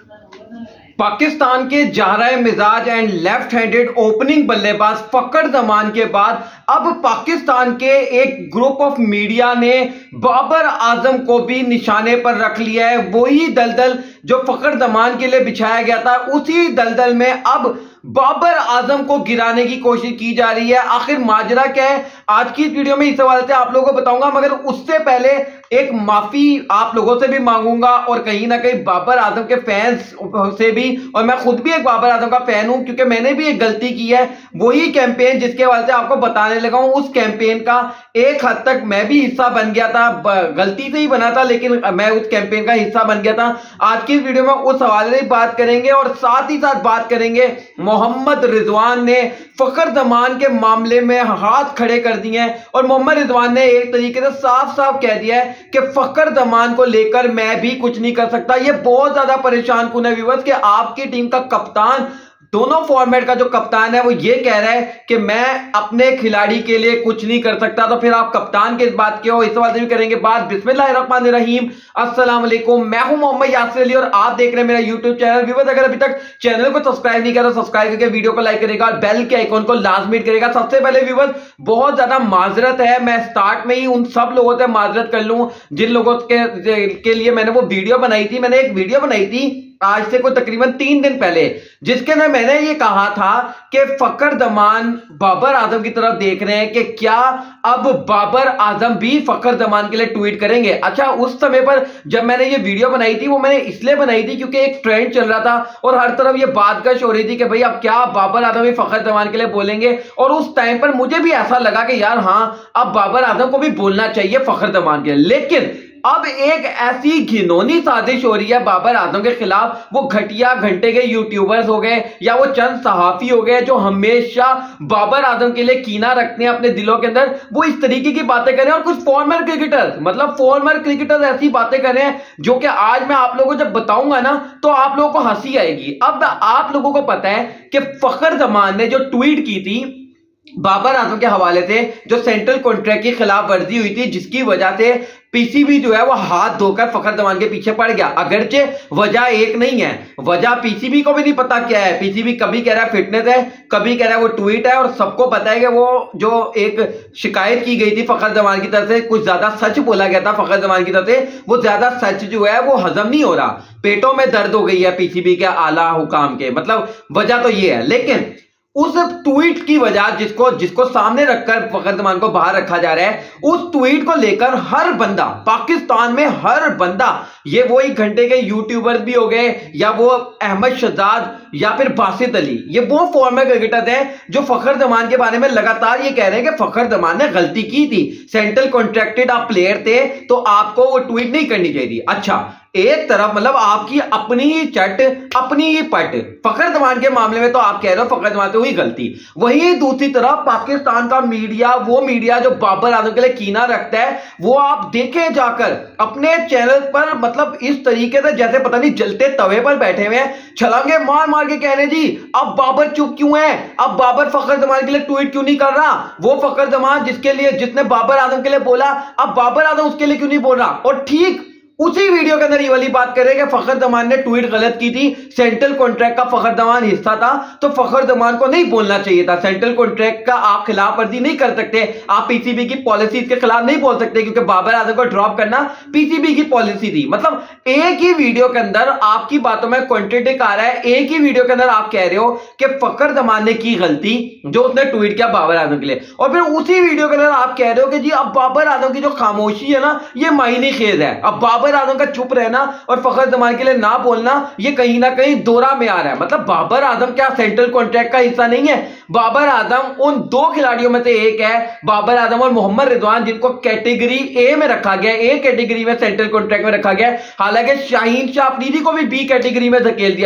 पाकिस्तान के जाहरा मिजाज and left handed opening बल्लेबाज फखर जमान के बाद अब पाकिस्तान के एक ग्रुप ऑफ मीडिया ने बाबर आजम को भी निशाने पर रख लिया है। वही दलदल जो फखर जमान के लिए बिछाया गया था, उसी दलदल में अब बाबर आजम को गिराने की कोशिश की जा रही है। आखिर माजरा क्या है, आज की इस वीडियो में इस हवाले से आप लोगों को बताऊंगा, मगर उससे पहले एक माफी आप लोगों से भी मांगूंगा और कहीं ना कहीं बाबर आजम के फैंस से भी। और मैं खुद भी एक बाबर आजम का फैन हूं, क्योंकि मैंने भी एक गलती की है। वही कैंपेन जिसके हवाले से आपको बताने लगा हूं, उस कैंपेन का एक हद तक मैं भी हिस्सा बन गया था। गलती से ही बना था, लेकिन मैं उस कैंपेन का हिस्सा बन गया था। आज की वीडियो में उस हवाले से बात करेंगे और साथ ही साथ बात करेंगे मोहम्मद रिजवान ने फखर जमान के मामले में हाथ खड़े कर दिए हैं और मोहम्मद रिजवान ने एक तरीके से साफ साफ कह दिया है कि फखर जमान को लेकर मैं भी कुछ नहीं कर सकता। यह बहुत ज्यादा परेशान कुन है व्यूअर्स कि आपकी टीम का कप्तान, दोनों फॉर्मेट का जो कप्तान है, वो ये कह रहा है कि मैं अपने खिलाड़ी के लिए कुछ नहीं कर सकता। तो फिर आप कप्तान किस बात के हो, इस सवाल से भी करेंगे बात। बिस्मिल्लाहिर्रहमानिर्रहीम, अस्सलाम वालेकुम। मैं हूं मोहम्मद यासिर अली और आप देख रहे हैं मेरा यूट्यूब चैनल। व्यूअर्स, अगर अभी तक चैनल को सब्सक्राइब नहीं किया तो सब्सक्राइब करके वीडियो को लाइक करेगा और बेल के आइकॉन को लाजमी करेगा। सबसे पहले व्यूअर्स, बहुत ज्यादा माजरत है, मैं स्टार्ट में ही उन सब लोगों से माजरत कर लूं जिन लोगों के लिए मैंने वो वीडियो बनाई थी। मैंने एक वीडियो बनाई थी आज से कोई तकरीबन 3 दिन पहले, जिसके अंदर मैंने ये कहा था कि फखर जमान बाबर आजम की तरफ देख रहे हैं कि क्या अब बाबर आजम भी फखर जमान के लिए ट्वीट करेंगे। अच्छा, उस समय पर जब मैंने ये वीडियो बनाई थी, वो मैंने इसलिए बनाई थी क्योंकि एक ट्रेंड चल रहा था और हर तरफ ये बातगश हो रही थी कि भाई अब क्या बाबर आजम भी फखर जमान के लिए बोलेंगे। और उस टाइम पर मुझे भी ऐसा लगा कि यार हाँ, अब बाबर आजम को भी बोलना चाहिए फखर जमान के लिए। लेकिन अब एक ऐसी घिनौनी साजिश हो रही है बाबर आजम के खिलाफ। वो घटिया घंटे के यूट्यूबर्स हो गए या वो चंद सहाफी हो गए जो हमेशा बाबर आजम के लिए कीना रखते हैं अपने दिलों के अंदर, वो इस तरीके की बातें कर रहे हैं। और कुछ फॉर्मर क्रिकेटर, मतलब फॉर्मर क्रिकेटर ऐसी बातें कर रहे हैं जो कि आज मैं आप लोगों को जब बताऊंगा ना तो आप लोगों को हंसी आएगी। अब आप लोगों को पता है कि फखर जमान ने जो ट्वीट की थी बाबर आजम के हवाले से, जो सेंट्रल कॉन्ट्रैक्ट की खिलाफ वर्जी हुई थी, जिसकी वजह से पीसीबी जो है वो हाथ धोकर फखर जमान के पीछे पड़ गया। अगरचे वजह एक नहीं है, वजह पीसीबी को भी नहीं पता क्या है। पीसीबी कभी कह रहा है फिटनेस है, कभी कह रहा है वो ट्वीट है, और सबको पता है कि वो जो एक शिकायत की गई थी फखर जमान की तरफ से, कुछ ज्यादा सच बोला गया था फखर जमान की तरफ से, वो ज्यादा सच जो है वो हजम नहीं हो रहा, पेटों में दर्द हो गई है पीसीबी के आला हुकाम के, मतलब वजह तो ये है। लेकिन उस ट्वीट की वजह जिसको सामने रखकर फखर जमान को बाहर रखा जा रहा है, उस ट्वीट को लेकर हर बंदा, पाकिस्तान में हर बंदा, ये वो एक घंटे के यूट्यूबर्स भी हो गए या वो अहमद शहजाद या फिर बासित अली, ये वो फॉर्मर क्रिकेटर हैं जो फखर जमान के बारे में लगातार ये कह रहे हैं कि फखर जमान ने गलती की थी, सेंट्रल कॉन्ट्रैक्टेड आप प्लेयर थे तो आपको वो ट्वीट नहीं करनी चाहिए थी। अच्छा, एक तरफ मतलब आपकी अपनी ही चट अपनी ही पट, फखर जमान के मामले में तो आप कह रहे हो फखर जमान से हुई गलती, वहीं दूसरी तरफ पाकिस्तान का मीडिया, वो मीडिया जो बाबर आजम के लिए कीना रखता है, वो आप देखें जाकर अपने चैनल पर, मतलब इस तरीके से जैसे पता नहीं जलते तवे पर बैठे हुए हैं, छलांगे मार मार के कह रहे जी अब बाबर चुप क्यों है, अब बाबर फखर जमान के लिए ट्वीट क्यों नहीं कर रहा, वो फखर जमान जिसने बाबर आजम के लिए बोला, अब बाबर आजम उसके लिए क्यों नहीं बोल रहा। और ठीक उसी वीडियो के अंदर ये वाली बात कर रहे हैं कि फखर जमान ने ट्वीट गलत की थी, सेंट्रल कॉन्ट्रैक्ट का फखर जमान हिस्सा था तो फखर जमान को नहीं बोलना चाहिए था, सेंट्रल कॉन्ट्रैक्ट का आप खिलाफ वर्जी नहीं कर सकते, आप पीसीबी की पॉलिसी के खिलाफ नहीं बोल सकते, क्योंकि बाबर आजम को ड्रॉप करना पीसीबी की पॉलिसी थी। मतलब एक ही वीडियो के अंदर आपकी बातों में कॉन्ट्रडिक्ट आ रहा है, एक ही वीडियो के अंदर आप कह रहे हो कि फखर जमान ने की गलती जो उसने ट्वीट किया बाबर आजम के लिए, और फिर उसी वीडियो के अंदर आप कह रहे हो कि जी अब बाबर आजम की जो खामोशी है ना ये मायने खेज है, अब बाबर आजम का चुप रहना और फखर जमान के लिए ना बोलना ये कहीं ना कहीं दोरा में आ रहा है। मतलब बाबर आजम क्या सेंट्रल कॉन्ट्रैक्ट का हिस्सा नहीं है? बाबर आजम उन 2 खिलाड़ियों में से एक है, बाबर आजम और मोहम्मद रिजवान, जिनको कैटेगरी ए में रखा गया, ए कैटेगरी में सेंट्रल कॉन्ट्रैक्ट में रखा गया। हालांकि शाहीन शाह अफरीदी को भी बी कैटेगरी में धकेल दिया गया।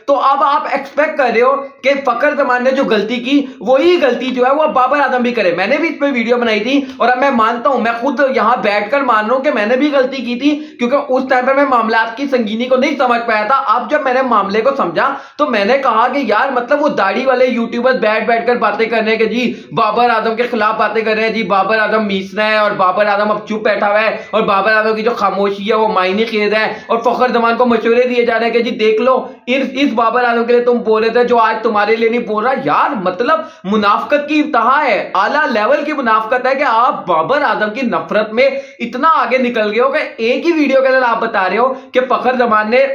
तो अब आप एक्सपेक्ट कर रहे हो कि फखर जमान ने जो गलती की वही गलती जो है वो बाबर आजम भी करे। मैंने भी इस पर वीडियो बनाई थी और अब मैं मानता हूं, मैं खुद यहां बैठकर मान रहा हूं कि मैंने भी गलती की थी, क्योंकि उस टाइम पे मैं मामला की संगीनी को नहीं समझ पाया था। अब जब मैंने मामले को समझा तो मैंने कहा कि यार मतलब वो दाढ़ी वाले यूट्यूबर्स बैठकर बातें करने के जी बाबर आजम के खिलाफ बातें कर रहे हैं, जी बाबर आजम मीसना है और बाबर आजम अब चुप बैठा हुआ है और बाबर आजम की जो खामोशी है वो मायने खेद है, और फखर जमान को मशवरे दिए जा रहे हैं कि जी देख लो इस बाबर आजम के लिए तुम बोल रहे थे जो आज तुम्हारे लिए नहीं बोल रहा। यार मतलब मुनाफकत की इंतहा है, आला लेवल की मुनाफकत है कि आप बाबर आजम की नफरत में इतना आगे निकल गए हो कि एक ही वीडियो के अंदर आप बता रहे हो कि फखर जमान ने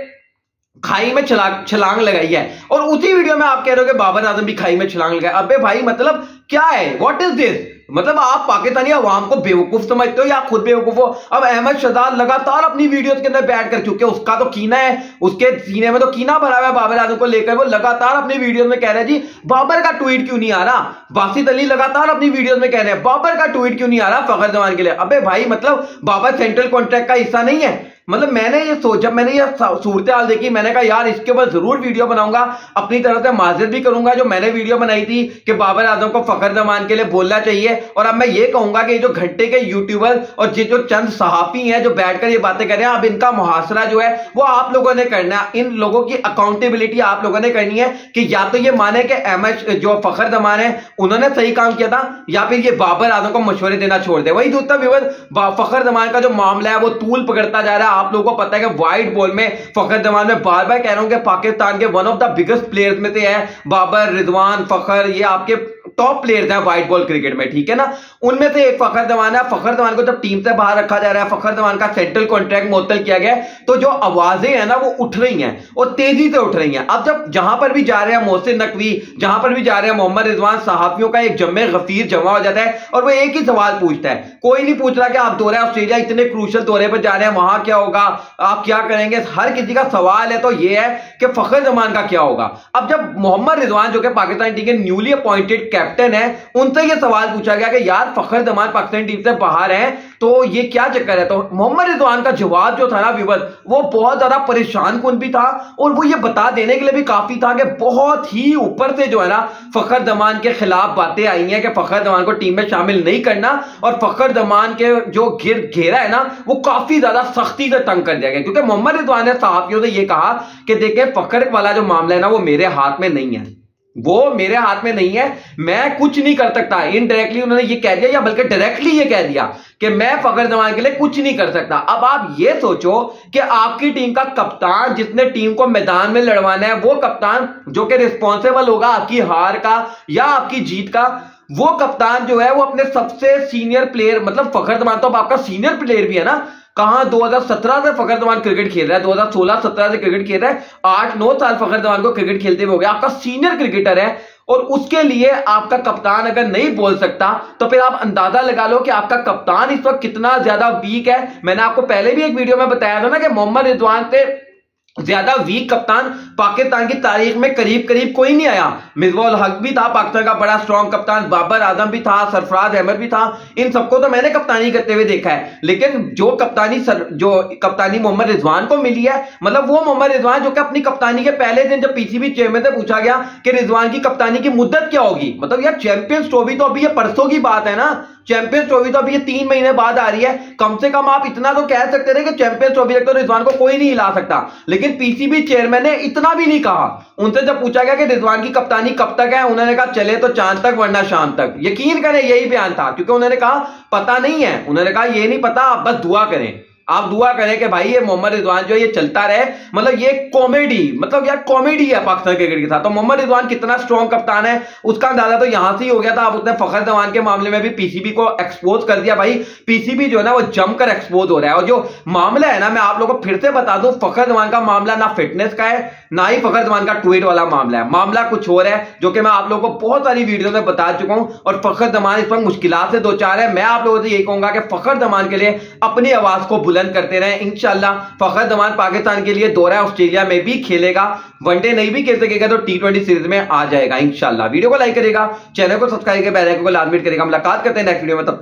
खाई में छलांग लगाई है और उसी वीडियो में आप कह रहे हो कि बाबर आजम भी खाई में छलांग लगाए। अबे भाई मतलब क्या है, व्हाट इज दिस? मतलब आप पाकिस्तानी अवाम को बेवकूफ समझते हो या खुद बेवकूफ हो? अब अहमद शहजाद लगातार अपनी वीडियोस के अंदर बैठ कर, चुके उसका तो कीना है, उसके सीने में तो कीना भरा हुआ है बाबर आजम को लेकर, वो लगातार अपनी वीडियोस में कह रहे हैं जी बाबर का ट्वीट क्यों नहीं आ रहा। बासित अली लगातार अपनी वीडियोस में कह रहे हैं बाबर का ट्वीट क्यों नहीं आ रहा फखर जमान के लिए। अबे भाई मतलब बाबर सेंट्रल कॉन्ट्रैक्ट का हिस्सा नहीं है? मतलब मैंने ये सोचा, मैंने ये सूरत हाल देखी, मैंने कहा यार इसके ऊपर जरूर वीडियो बनाऊंगा, अपनी तरफ से माजरत भी करूंगा जो मैंने वीडियो बनाई थी कि बाबर आजम को फखर जमान के लिए बोलना चाहिए। और अब मैं ये कहूंगा कि जो घंटे के यूट्यूबर और जो चंद सहाफी हैं जो बैठकर ये बातें कर रहे हैं, अब इनका मुहासरा जो है वो आप लोगों ने करना है। इन लोगों की अकाउंटेबिलिटी आप लोगों ने करनी है कि या तो ये माने कि अहमद जो फखर जमान है उन्होंने सही काम किया था, या फिर ये बाबर आजम को मशवरे देना छोड़ दे। वही दूसरा विवाद फखर जमान का जो मामला है वो तूल पकड़ता जा रहा है। आप लोगों को पता है कि व्हाइट बॉल में फखर जमान में बार बार कह रहा हूं कि पाकिस्तान के one of the biggest players में से है बाबर, रिजवान, फखर, ये आपके टॉप प्लेयर्स हैं व्हाइट बॉल क्रिकेट में, ठीक है ना। उनमें से एक फखर जमान है। फखर जमान को जब टीम से बाहर रखा जा रहा है, फखर जमान का सेंट्रल कॉन्ट्रैक्ट मुअत्तल किया गया है, तो जो आवाजें हैं ना वो उठ रही हैं और तेजी से उठ रही हैं। अब जब जहां पर भी जा रहे हैं मोहसिन नकवी, जहां पर भी जा रहे हैं मोहम्मद रिजवान, सहाफियों का एक जम्मे गफीर जमा हो जाता है और वो एक ही सवाल पूछता है। कोई नहीं पूछ रहा कि आप दौरे ऑस्ट्रेलिया इतने क्रूशल दौरे पर जा रहे हैं, वहां क्या होगा, आप क्या करेंगे। हर किसी का सवाल है तो ये है कि फखर जमान का क्या होगा। अब जब मोहम्मद रिजवान जो कि पाकिस्तान टीम के न्यूली अपॉइंटेड कैप्टन है, उनसे ये सवाल पूछा गया कि यार फखर जमान पाकिस्तान टीम से बाहर हैं तो ये क्या चक्कर है, तो मोहम्मद रिजवान का जवाब जो था ना विवद, वो बहुत ज्यादा परेशान कुन भी था और वो ये बता देने के लिए भी काफी था कि बहुत ही ऊपर से जो है ना फखर जमान के खिलाफ बातें आई हैं कि फखर जमान को टीम में शामिल नहीं करना, और फखर जमान के जो घेरा है ना वो काफी ज्यादा सख्ती से तंग कर दिया गया। क्योंकि मोहम्मद रिजवान ने सहाफियों से ये कहा कि देखिए फखर वाला जो मामला है ना वो मेरे हाथ में नहीं है, वो मेरे हाथ में नहीं है, मैं कुछ नहीं कर सकता। इनडायरेक्टली उन्होंने ये कह दिया या बल्कि डायरेक्टली ये कह दिया कि मैं फखर जमान के लिए कुछ नहीं कर सकता। अब आप ये सोचो कि आपकी टीम का कप्तान जिसने टीम को मैदान में लड़वाना है, वो कप्तान जो कि रिस्पॉन्सिबल होगा आपकी हार का या आपकी जीत का, वो कप्तान जो है वो अपने सबसे सीनियर प्लेयर, मतलब फखर जमान तो अब आपका सीनियर प्लेयर भी है ना, कहां 2017 से फखर जमान क्रिकेट खेल रहा है, 2016-17 से क्रिकेट खेल रहा है, 8-9 साल फखर जमान को क्रिकेट खेलते हुए हो गया, आपका सीनियर क्रिकेटर है। और उसके लिए आपका कप्तान अगर नहीं बोल सकता तो फिर आप अंदाजा लगा लो कि आपका कप्तान इस वक्त कितना ज्यादा वीक है। मैंने आपको पहले भी एक वीडियो में बताया था ना कि मोहम्मद रिजवान से ज्यादा वीक कप्तान पाकिस्तान की तारीख में करीब करीब कोई नहीं आया। मिसबाह उल हक भी था पाकिस्तान का बड़ा स्ट्रॉन्ग कप्तान, बाबर आजम भी था, सरफराज अहमद भी था, इन सबको तो मैंने कप्तानी करते हुए देखा है। लेकिन जो कप्तानी मोहम्मद रिजवान को मिली है, मतलब वो मोहम्मद रिजवान जो कि अपनी कप्तानी के पहले दिन जब पीसीबी चेयरमैन से पूछा गया कि रिजवान की कप्तानी की मुद्दत क्या होगी, मतलब यार चैंपियंस ट्रॉफी तो अभी ये परसों की बात है ना, चैंपियंस ट्रॉफी तो अभी ये 3 महीने बाद आ रही है, कम से कम आप इतना तो कह सकते थे कि चैंपियंस ट्रॉफी तक तो रिजवान को कोई नहीं हिला सकता। लेकिन पीसीबी चेयरमैन ने इतना भी नहीं कहा। उनसे जब पूछा गया कि रिजवान की कप्तानी कब तक है, उन्होंने कहा चले तो चांद तक वरना शाम तक। यकीन करें यही बयान था, क्योंकि उन्होंने कहा पता नहीं है, उन्होंने कहा ये नहीं पता, आप बस दुआ करें, आप दुआ करें कि भाई ये मोहम्मद रिजवान जो ये चलता रहे। मतलब ये कॉमेडी, मतलब यार कॉमेडी है पाकिस्तान क्रिकेट के साथ। तो मोहम्मद रिजवान कितना स्ट्रॉन्ग कप्तान है उसका अंदाजा तो यहां से ही हो गया था। अब उसने फखर जमान के मामले में भी पीसीबी को एक्सपोज कर दिया। भाई पीसीबी जो है ना वो जमकर एक्सपोज हो रहा है। और जो मामला है ना, मैं आप लोगों को फिर से बता दूं, फखर जमान का मामला ना फिटनेस का है ना ही फखर जमान का ट्वीट वाला मामला है। मामला कुछ और है जो कि मैं आप लोगों को बहुत सारी वीडियो में बता चुका हूं। और फखर जमान इस पर मुश्किलात से दो चार है। मैं आप लोगों से यही कहूंगा कि फखर जमान के लिए अपनी आवाज को बुलंद करते रहे। इंशाल्लाह फखर जमान पाकिस्तान के लिए दौरा ऑस्ट्रेलिया में भी खेलेगा, वनडे नहीं भी खेल सकेगा तो T20 सीरीज में आ जाएगा इंशाल्लाह। वीडियो को लाइक करेगा, चैनल को सब्सक्राइब करके बेल आइकन को लाजमी करेगा। मुलाकात करते हैं नेक्स्ट वीडियो में, तब